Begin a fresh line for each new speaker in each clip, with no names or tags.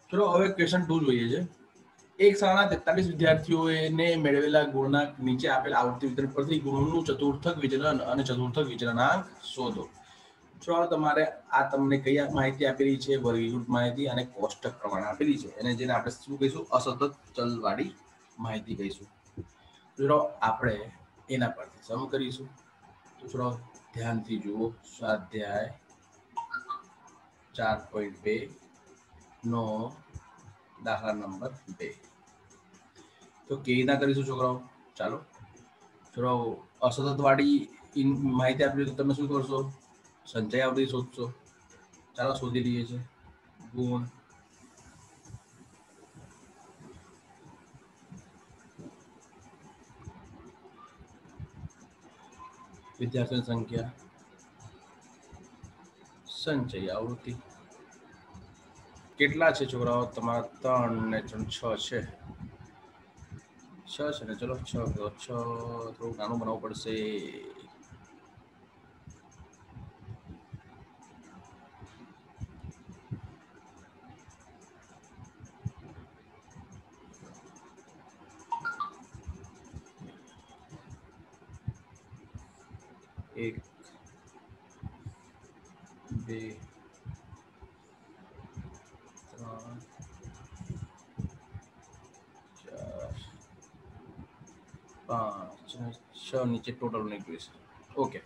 ચલો હવે ક્વેશ્ચન 2 જોઈએ છે. એક શાળાના 43 વિદ્યાર્થીઓને મેળવેલા ગુણાંક નીચે આપેલ આવૃત્તિ વિતરણ પરથી ગુણનું ચતુર્થક વિચલન અને ચતુર્થક વિચલનાંક શોધો. જો તમારે આ તમને કઈ માહિતી આપેલી છે, વર્ગીકૃત માહિતી અને કોષ્ટક પ્રમાણે આપેલી છે, અને જેને આપણે શું કહીશું, અસતત ચલવાળી માહિતી કહીશું. ચલો આપણે એના પરથી સમ કરીશું. તો ચલો ધ્યાનથી જુઓ. સ્વાધ્યાય 4.2 નો દાખલા નંબર 2. તો કેવી રીતના કરીશું છોકરાઓ? ચાલો છોકરાઓ, અસતત વાળી માહિતી આપી તો તમે શું કરશો? સંચય આવૃત્તિ શોધશો. ચાલો શોધી લઈએ છે. ગુણ વિદ્યાર્થીઓની સંખ્યા સંચય આવૃત્તિ કેટલા છે છોકરાઓ? તમારા 3 ને 6 છે. 6 છે ને? ચલો 6 થોડું નાનું બનાવવું પડશે. એક 2 3 4 5 6 નીચે ટોટલ નહીં જોઈશે. ઓકે,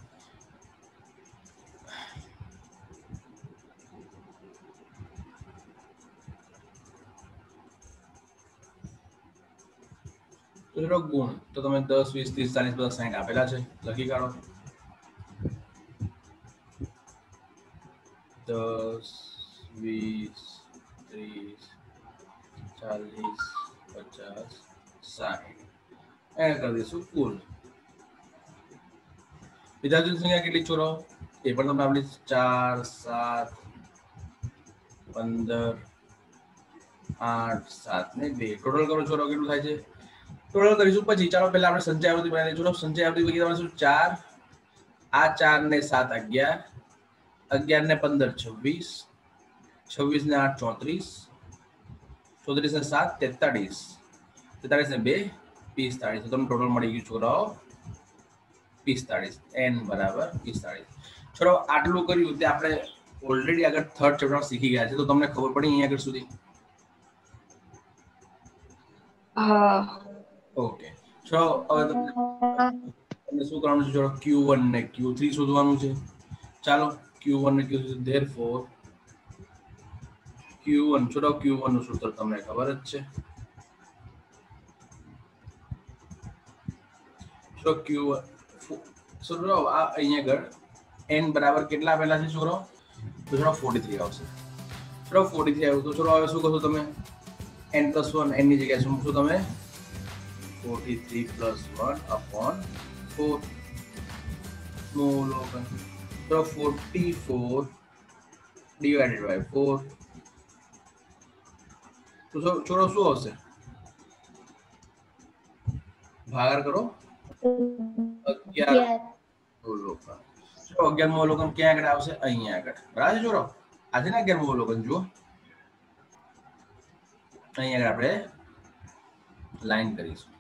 તો ગુણ તો તમે 10 20 30 40 50 60 આપેલા છે, લખી કાઢો. 10 20 30 40 50 60 એને કરી દઈશું કુલ. વિદ્યાર્થીઓની સંખ્યા કેટલી છોકરાઓ? એ પણ તમને આપણી 4 7 15 8 7 ને 2 ટોટલ કરો છોકરાઓ, કેટલું થાય છે? ટોટલ કરીશું પછી. ચાલો પહેલા આપણે સંચય આવૃત્તિ બનાવી દઈએ. સંચય આવૃત્તિ પૈકી તમારે શું? 4 આ 4 ને 7 11 11 ને 15 26 26 ને 8 34 34 ને 7 43 43 ને 2 45. તો તમને ટોટલ મળી ગયું છોકરાઓ 45. n બરાબર 45. ચલો આટલું કર્યું તે આપણે ઓલરેડી આગળ થર્ડ ચેપ્ટર શીખી ગયા છે, તો તમને ખબર પડી અહીંયા આગળ સુધી?
હા.
ઓકે, ચલો હવે તમને શું કરવાનું છે? ચલો Q1 ને Q3 શોધવાનું છે. ચાલો Q1 ને Q3, therefore Q1, ચલો Q1 નું સૂત્ર તમને ખબર જ છે. ચલો Q1 ચલો આ અહીંયા આગળ n બરાબર કેટલા આપેલા છે છોકરો? તો ચલો 43 આવશે. ચલો 43 આવ્યું. તો ચલો હવે શું કરશો તમે? n+1 n ની જગ્યાએ શું મૂકશો તમે? 43 + 1 upon 4 મૂલોકન. ચલો 44 divided by 4. તો છોકરો શું આવશે? ભાગાકાર કરો. 11 અવલોકન. ચલો 11મું અવલોકન ક્યાં આગળ આવશે? અહીંયા આગળ. બરાબર છે છોકરો? આ છે ને 11મું અવલોકન. જુઓ અહીંયા આગળ આપણે લાઈન કરીશું.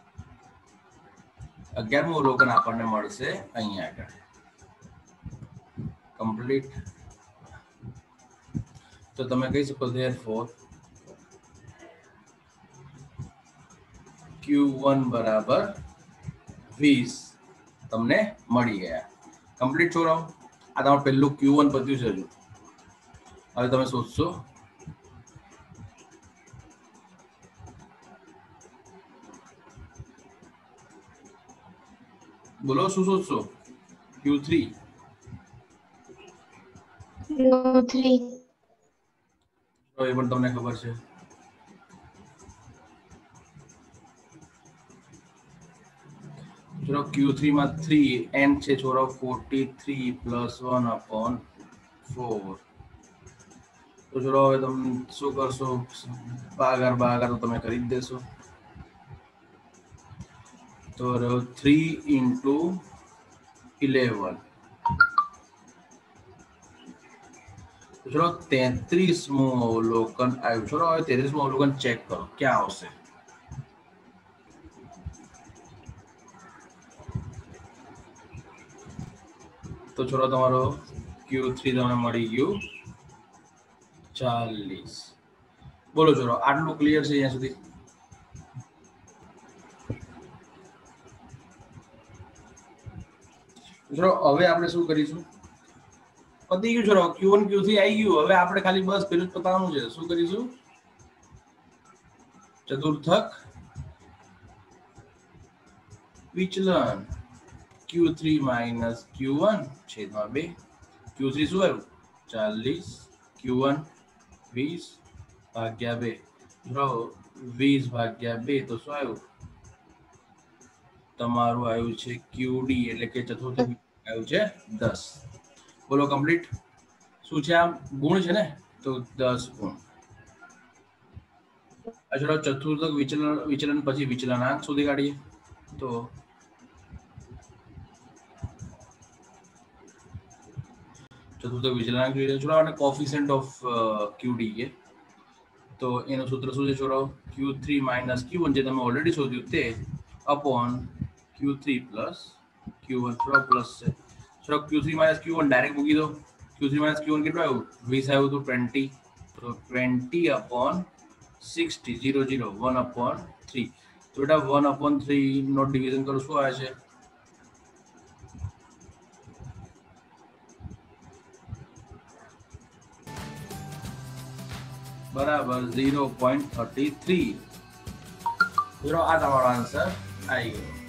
11મું અવલોકન આપણને મળશે અહીંયા આગળ. કમ્પ્લીટ. તો તમે કહી શકો therefore Q1 બરાબર 20 તમને મળી ગયા. કમ્પ્લીટ છોકરાઓ? આ તમારું પહેલું Q1 પત્યું છે. હજુ હવે તમે શોધશો બોલો શું શોધશો? Q3.
Q3.
તો એ પણ તમને ખબર છે. ચલો Q3 માં 3 n છે છોકરાઓ 43 + 1 upon 4. તો ચલો હવે તમે શું કરશો? ભાગાકાર તો તમે કરી જ દેશો. તો 3 × 11 चलो 33मो अवलोकन आयु। चलो હવે 33મો અવલોકન ચેક કરો क्या આવશે। તો ચલો તમારો Q3 તમને મળી ગયું 40। બોલો ચલો આટલું ક્લિયર છે અહીંયા સુધી। ચલો હવે આપણે શું કરીશું, પતી ગયું ચલો Q1 Q3 આવી ગયું। હવે આપણે ખાલી બસ પેલું જ પતાવવાનું છે। શું કરીશું, ચતુર્થક વિચલન Q3 માઇનસ Q1 છેદમાં 2। Q3 શું આવ્યું 40, Q1 20 ભાગ્યા 2। જો 20 ભાગ્યા 2 તો શું આવ્યું તમારું આવ્યું છે QD એટલે કે ચતુર્થ આવ્યું છે 10। બોલો કમ્પ્લીટ। શું છે આ ગુણ છે ને, તો 10 ગુણ। ચલો ચતુર્થક વિચલન પછી વિચલનાંક શોધી કાઢીએ। તો ચતુર્થક વિચલનાંક જોઈએ। ચલો આને કોફિશિયન્ટ ઓફ QD છે। તો એનું સૂત્ર શું છે છોડો, Q3 માઇનસ Q1 જે તમે ઓલરેડી શોધ્યું તે અપોન Q3 પ્લસ Q1 થોડો પ્લસ છે। ચલો Q3 માઇનસ Q1 ડાયરેક્ટ મૂકી દો। Q3 માઇનસ Q1 કેટલું આવ્યું 20 આવ્યું હતું 20। તો 20 અપોન 60 0 0 1 અપોન 3। તો બેટા 1 અપોન 3 નો ડિવિઝન કરો શું આવે છે બરાબર 0.33। આ તમારો આન્સર આવી ગયો।